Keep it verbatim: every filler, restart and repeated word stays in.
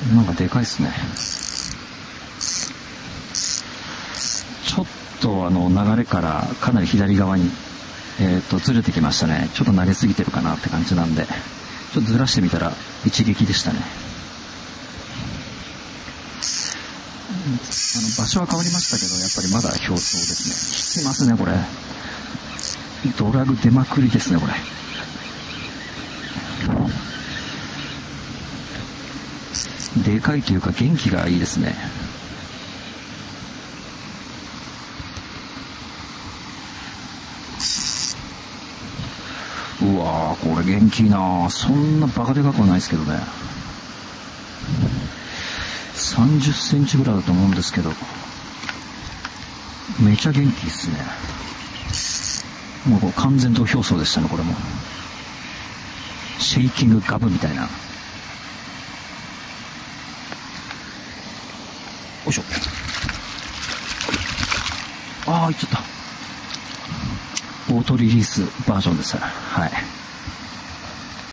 なんかでかいっすね。ちょっとあの流れからかなり左側に、えー、とずれてきましたね。ちょっと慣れすぎてるかなって感じなんで、ちょっとずらしてみたら一撃でしたね。あの場所は変わりましたけど、やっぱりまだ表層ですね。引きますね、これ。ドラグ出まくりですね、これ。でかいというか元気がいいですね。うわー、これ元気いいな。そんなバカでかくはないですけどね。さんじゅっセンチぐらいだと思うんですけど、めちゃ元気っすね。もうこう完全と表層でしたね、これも。シェイキングガブみたいな。よいしょ。ああ、いっちゃった。オートリリースバージョンです。はい。